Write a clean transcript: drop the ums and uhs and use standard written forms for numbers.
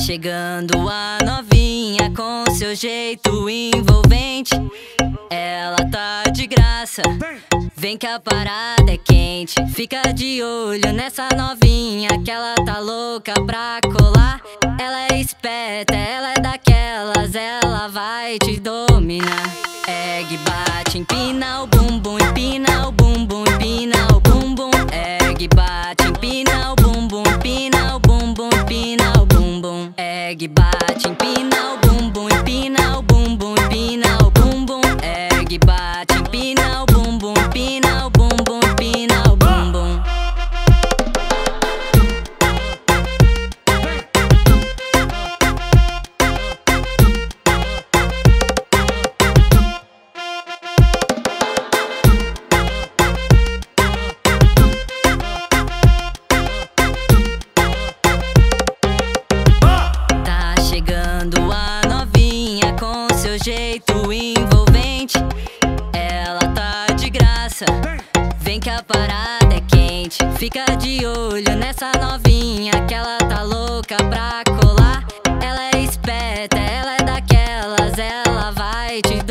chegando a novinha com seu jeito envolvente. Ela tá de graça, vem que a parada é quente. Fica de olho nessa novinha que ela tá louca pra colar. Ela é esperta, ela é daquelas, ela vai te dominar. Ergue, bate, empina o bumbum, empina o bumbum, empina o bumbum. Ergue, bate, empina o bumbum, empina o bumbum, empina o bumbum. Ergue, bate, empina o bumbum, empina o bumbum, empina o bumbum. Ergue, bate, empina o bumbum, empina o bumbum, empina o bumbum. Tá chegando a novinha com seu jeito envolvente. Ela tá de graça, vem que a parada é quente. Fica de olho nessa novinha que ela tá louca pra colar. Ela é esperta, ela é daquelas, ela vai te